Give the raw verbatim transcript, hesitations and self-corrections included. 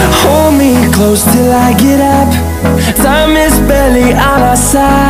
Hold me close till I get up. Time is barely on our side.